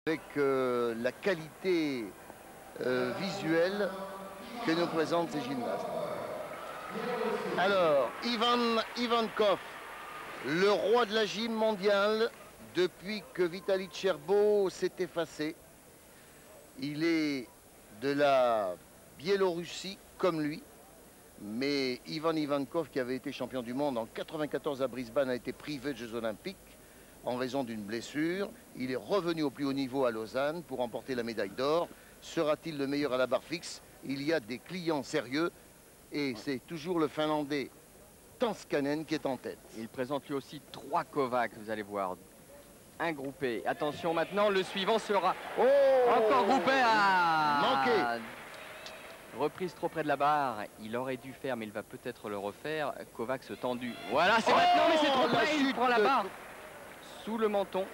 Avec la qualité visuelle que nous présentent ces gymnastes. Alors, Ivan Ivankov, le roi de la gym mondiale, depuis que Vitaly Tcherbo s'est effacé. Il est de la Biélorussie comme lui, mais Ivan Ivankov, qui avait été champion du monde en 1994 à Brisbane, a été privé de Jeux Olympiques en raison d'une blessure. Il est revenu au plus haut niveau à Lausanne pour remporter la médaille d'or. Sera-t-il le meilleur à la barre fixe? Il y a des clients sérieux et c'est toujours le Finlandais Tanskanen qui est en tête. Il présente lui aussi 3 Kovacs, vous allez voir. Un groupé. Attention maintenant, le suivant sera encore groupé. Manqué. Reprise trop près de la barre. Il aurait dû faire, mais il va peut-être le refaire. Kovacs tendu. Voilà, c'est maintenant, mais c'est trop près. Il prend la barre sous le menton.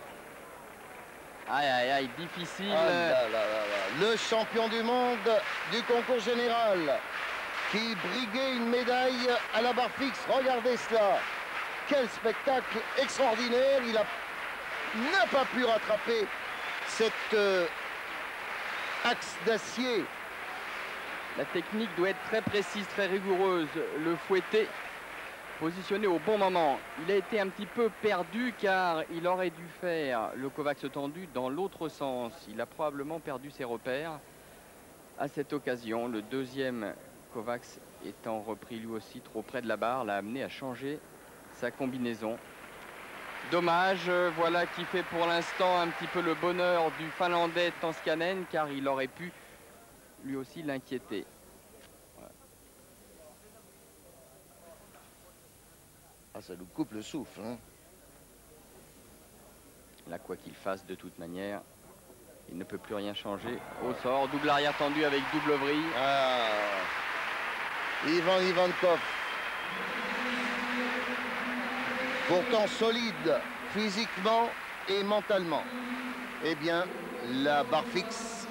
Aïe, aïe, aïe, difficile. Le champion du monde du concours général qui briguait une médaille à la barre fixe. Regardez cela. Quel spectacle extraordinaire. Il n'a pas pu rattraper cet axe d'acier. La technique doit être très précise, très rigoureuse. Le fouetté positionné au bon moment. Il a été un petit peu perdu car il aurait dû faire le Kovacs tendu dans l'autre sens. Il a probablement perdu ses repères à cette occasion. Le deuxième Kovacs étant repris lui aussi trop près de la barre, l'a amené à changer sa combinaison. Dommage, voilà qui fait pour l'instant un petit peu le bonheur du Finlandais Tanskanen car il aurait pu lui aussi l'inquiéter. Ah, ça nous coupe le souffle. Hein. Là, quoi qu'il fasse, de toute manière, il ne peut plus rien changer. Au sort, double arrière tendu avec double vrille. Ivan Ivankov. Pourtant solide physiquement et mentalement. Eh bien, la barre fixe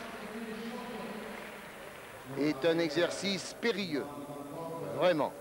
est un exercice périlleux. Vraiment.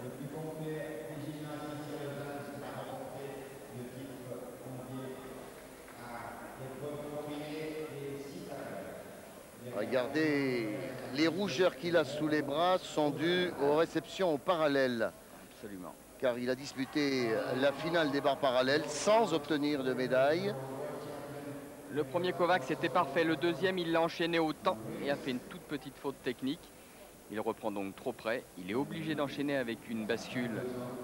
Regardez, les rougeurs qu'il a sous les bras sont dues aux réceptions au parallèle. Absolument. Car il a disputé la finale des barres parallèles sans obtenir de médaille. Le premier Kovacs c'était parfait. Le deuxième, il l'a enchaîné au temps et a fait une toute petite faute technique. Il reprend donc trop près. Il est obligé d'enchaîner avec une bascule.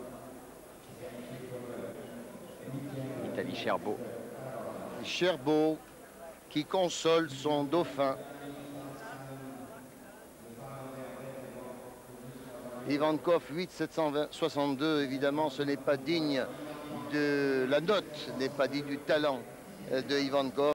Vitaly Tcherbo. Tcherbo qui console son dauphin. Ivankov 8,762, évidemment, ce n'est pas digne de la note, n'est pas digne du talent de Ivankov.